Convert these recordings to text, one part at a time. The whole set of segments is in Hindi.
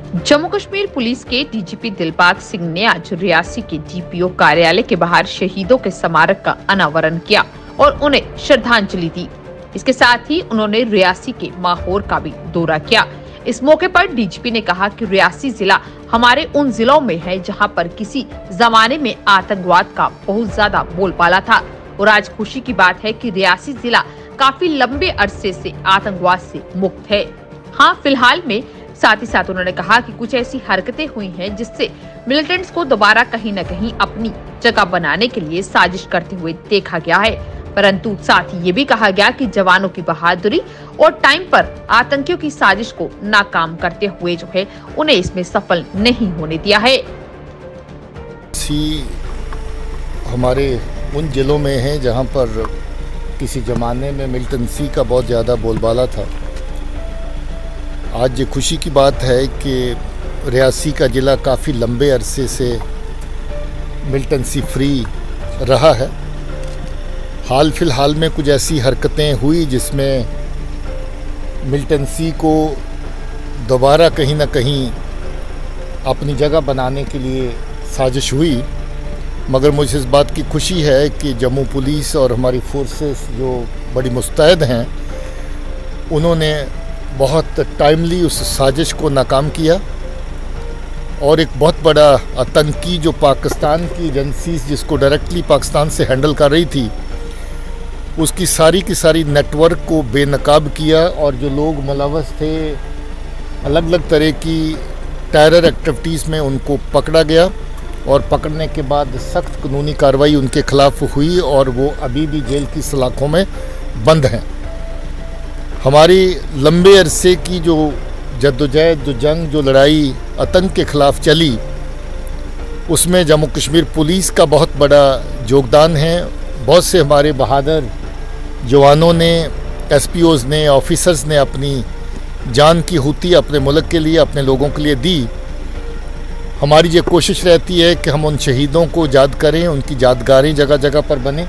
जम्मू कश्मीर पुलिस के डीजीपी दिलबाग सिंह ने आज रियासी के डीपीओ कार्यालय के बाहर शहीदों के स्मारक का अनावरण किया और उन्हें श्रद्धांजलि दी। इसके साथ ही उन्होंने रियासी के माहौर का भी दौरा किया। इस मौके पर डीजीपी ने कहा कि रियासी जिला हमारे उन जिलों में है जहां पर किसी जमाने में आतंकवाद का बहुत ज्यादा बोलबाला था और आज खुशी की बात है कि रियासी जिला काफी लंबे अरसे से आतंकवाद से मुक्त है। हाँ, फिलहाल में साथ ही साथ उन्होंने कहा कि कुछ ऐसी हरकतें हुई हैं जिससे मिलिटेंट्स को दोबारा कहीं न कहीं अपनी जगह बनाने के लिए साजिश करते हुए देखा गया है, परंतु साथ ही ये भी कहा गया कि जवानों की बहादुरी और टाइम पर आतंकियों की साजिश को नाकाम करते हुए जो है उन्हें इसमें सफल नहीं होने दिया है। हमारे उन जिलों में है जहां पर किसी जमाने में मिलिटेंसी का बहुत ज़्यादा बोलबाला था। आज ये खुशी की बात है कि रियासी का ज़िला काफ़ी लंबे अरसे से मिलिटेंसी फ्री रहा है। हाल फिलहाल में कुछ ऐसी हरकतें हुई जिसमें मिलिटेंसी को दोबारा कहीं ना कहीं अपनी जगह बनाने के लिए साजिश हुई, मगर मुझे इस बात की खुशी है कि जम्मू पुलिस और हमारी फोर्सेस जो बड़ी मुस्तैद हैं उन्होंने बहुत टाइमली उस साजिश को नाकाम किया और एक बहुत बड़ा आतंकी जो पाकिस्तान की एजेंसीज जिसको डायरेक्टली पाकिस्तान से हैंडल कर रही थी उसकी सारी की सारी नेटवर्क को बेनकाब किया और जो लोग मुलव्वस थे अलग अलग तरह की टेरर एक्टिविटीज़ में उनको पकड़ा गया और पकड़ने के बाद सख्त कानूनी कार्रवाई उनके खिलाफ हुई और वो अभी भी जेल की सलाखों में बंद हैं। हमारी लंबे अरसे की जो जद्दोजहद, जो जंग, जो लड़ाई आतंक के ख़िलाफ़ चली उसमें जम्मू कश्मीर पुलिस का बहुत बड़ा योगदान है। बहुत से हमारे बहादुर जवानों ने, एसपीओज़ ने, ऑफिसर्स ने अपनी जान की हुती अपने मुल्क के लिए, अपने लोगों के लिए दी। हमारी ये कोशिश रहती है कि हम उन शहीदों को याद करें, उनकी यादगारें जगह जगह पर बने।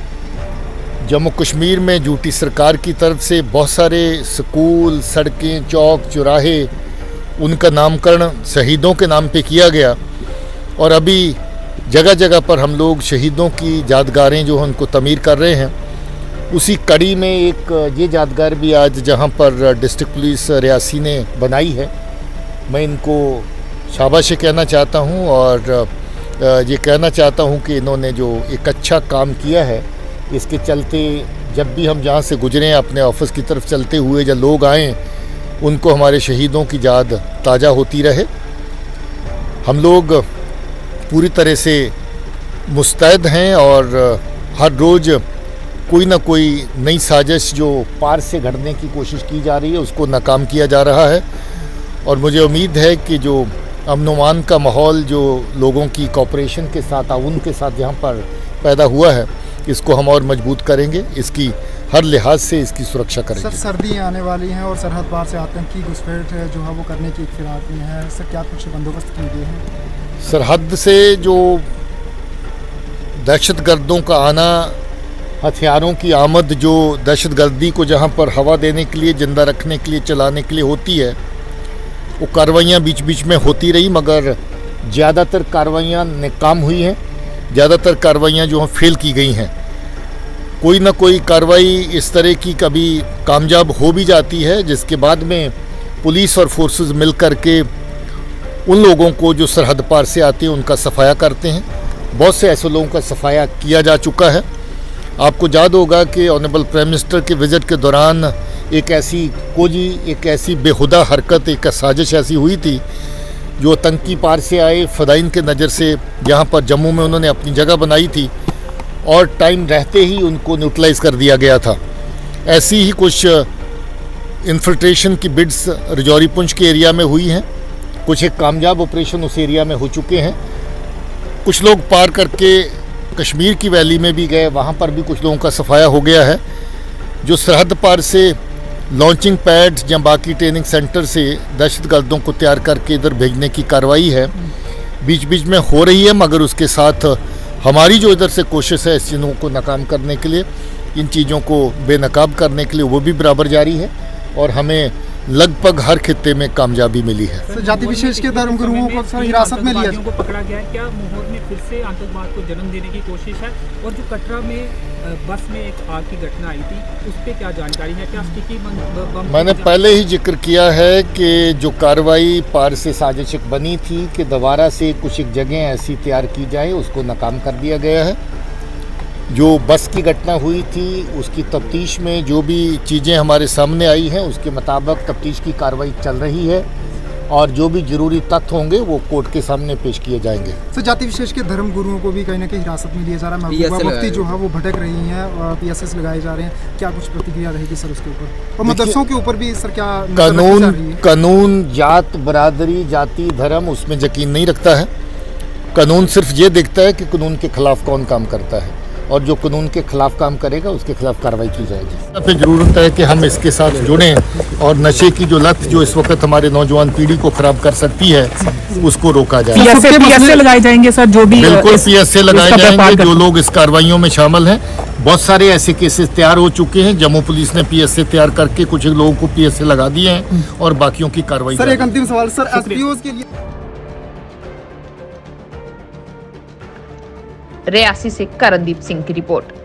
जम्मू कश्मीर में यूटी सरकार की तरफ से बहुत सारे स्कूल, सड़कें, चौक, चौराहे उनका नामकरण शहीदों के नाम पे किया गया और अभी जगह जगह पर हम लोग शहीदों की यादगारें जो हैं उनको तमीर कर रहे हैं। उसी कड़ी में एक ये यादगार भी आज जहां पर डिस्ट्रिक्ट पुलिस रियासी ने बनाई है, मैं इनको शाबाशी कहना चाहता हूं और ये कहना चाहता हूं कि इन्होंने जो एक अच्छा काम किया है इसके चलते जब भी हम जहां से गुजरें अपने ऑफिस की तरफ चलते हुए जब लोग आएँ उनको हमारे शहीदों की याद ताज़ा होती रहे। हम लोग पूरी तरह से मुस्तैद हैं और हर रोज़ कोई ना कोई नई साजिश जो पार से घड़ने की कोशिश की जा रही है उसको नाकाम किया जा रहा है और मुझे उम्मीद है कि जो अमन का माहौल जो लोगों की कोऑपरेशन के साथ, ताउन के साथ यहाँ पर पैदा हुआ है इसको हम और मजबूत करेंगे, इसकी हर लिहाज से इसकी सुरक्षा करेंगे। सर, सर्दी आने वाली है और सरहद पार से आतंकी घुसपैठ जो है वो करने की फिराक में है। सर, क्या कुछ बंदोबस्त किए गए हैं? सरहद से जो दहशतगर्दों का आना, हथियारों की आमद जो दहशतगर्दी को जहाँ पर हवा देने के लिए, जिंदा रखने के लिए, चलाने के लिए होती है वो कार्रवाइयाँ बीच बीच में होती रही, मगर ज़्यादातर कार्रवाइयाँ नाकाम हुई हैं, ज़्यादातर कार्रवाइयाँ जो हैं फेल की गई हैं। कोई ना कोई कार्रवाई इस तरह की कभी कामयाब हो भी जाती है जिसके बाद में पुलिस और फोर्सेस मिल कर के उन लोगों को जो सरहद पार से आते हैं उनका सफाया करते हैं। बहुत से ऐसे लोगों का सफाया किया जा चुका है। आपको याद होगा कि ऑनरेबल प्राइम मिनिस्टर के विज़िट के दौरान एक ऐसी बेहुदा हरकत, एक साजिश ऐसी हुई थी जो आतंकी पार से आए फ़दाइन के नज़र से यहाँ पर जम्मू में उन्होंने अपनी जगह बनाई थी और टाइम रहते ही उनको न्यूट्रलाइज़ कर दिया गया था। ऐसी ही कुछ इन्फिल्ट्रेशन की बिड्स रजौरी पुंछ के एरिया में हुई हैं। कुछ एक कामयाब ऑपरेशन उस एरिया में हो चुके हैं। कुछ लोग पार करके कश्मीर की वैली में भी गए, वहाँ पर भी कुछ लोगों का सफाया हो गया है। जो सरहद पार से लॉन्चिंग पैड या बाकी ट्रेनिंग सेंटर से दहशतगर्दों को तैयार करके इधर भेजने की कार्रवाई है बीच बीच में हो रही है, मगर उसके साथ हमारी जो इधर से कोशिश है इस चीज़ों को नाकाम करने के लिए, इन चीज़ों को बेनकाब करने के लिए, वो भी बराबर जारी है। और हमें लगभग हर खित्ते में कामयाबी मिली है। सर, जाति विशेष के धर्मगुरुओं को सर हिरासत में लिया को पकड़ा गया है, क्या माहौल में फिर से आतंकवाद को जन्म देने की कोशिश है? और जो कटरा में बस में एक आग की घटना आई थी, उस पर क्या जानकारी है? क्या स्टिकी बम? मैंने पहले ही जिक्र किया है कि जो कार्रवाई पार से साजिश बनी थी कि दोबारा से कुछ एक जगह ऐसी तैयार की जाए, उसको नाकाम कर दिया गया है। जो बस की घटना हुई थी उसकी तफ्तीश में जो भी चीज़ें हमारे सामने आई हैं उसके मुताबिक तफ्तीश की कार्रवाई चल रही है और जो भी जरूरी तथ्य होंगे वो कोर्ट के सामने पेश किए जाएंगे। सर, जाति विशेष के धर्म गुरुओं को भी कहीं ना कहीं हिरासत में लिया जा रहा है, महबूबा मुफ्ती जो है वो भटक रही हैं और PSS लगाए जा रहे हैं, क्या कुछ प्रतिक्रिया रहेगी सर उसके ऊपर? और मदरसों के ऊपर भी सर क्या कानून जात बरादरी जाति धर्म उसमें यकीन नहीं रखता है। कानून सिर्फ ये देखता है कि कानून के खिलाफ कौन काम करता है और जो कानून के खिलाफ काम करेगा उसके खिलाफ कार्रवाई की जाएगी। पे जरूरत है कि हम इसके साथ जुड़ें और नशे की जो लत जो इस वक्त हमारे नौजवान पीढ़ी को खराब कर सकती है उसको रोका जाए। PSA लगाए जाएंगे सर, जो भी बिल्कुल PSA लगाए जाएंगे जो लोग इस कार्रवाइयों में शामिल हैं। बहुत सारे ऐसे केसेस तैयार हो चुके हैं। जम्मू पुलिस ने PSA तैयार करके कुछ लोगों को PSA लगा दिए हैं और बाकियों की कार्रवाई। सर, एक अंतिम सवाल सर, SPOs के लिए रियासी से करणदीप सिंह की रिपोर्ट।